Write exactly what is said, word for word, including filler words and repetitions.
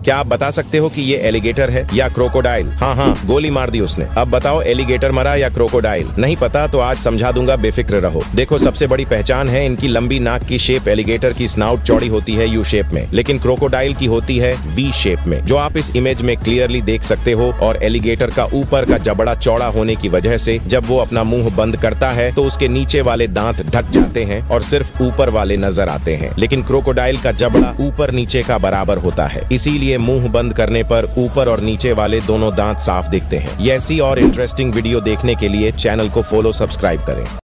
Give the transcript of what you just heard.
क्या आप बता सकते हो कि ये एलिगेटर है या क्रोकोडाइल? हाँ हाँ, गोली मार दी उसने। अब बताओ एलिगेटर मरा या क्रोकोडाइल? नहीं पता तो आज समझा दूंगा, बेफिक्र रहो। देखो, सबसे बड़ी पहचान है इनकी लंबी नाक की शेप। एलिगेटर की स्नाउट चौड़ी होती है यू शेप में, लेकिन क्रोकोडाइल की होती है वी शेप में, जो आप इस इमेज में क्लियरली देख सकते हो। और एलिगेटर का ऊपर का जबड़ा चौड़ा होने की वजह से जब वो अपना मुंह बंद करता है तो उसके नीचे वाले दांत ढक जाते हैं और सिर्फ ऊपर वाले नजर आते हैं। लेकिन क्रोकोडाइल का जबड़ा ऊपर नीचे का बराबर होता है, इसीलिए मुंह बंद करने पर ऊपर और नीचे वाले दोनों दांत साफ दिखते हैं। ऐसी और इंटरेस्टिंग वीडियो देखने के लिए चैनल को फॉलो सब्सक्राइब करें।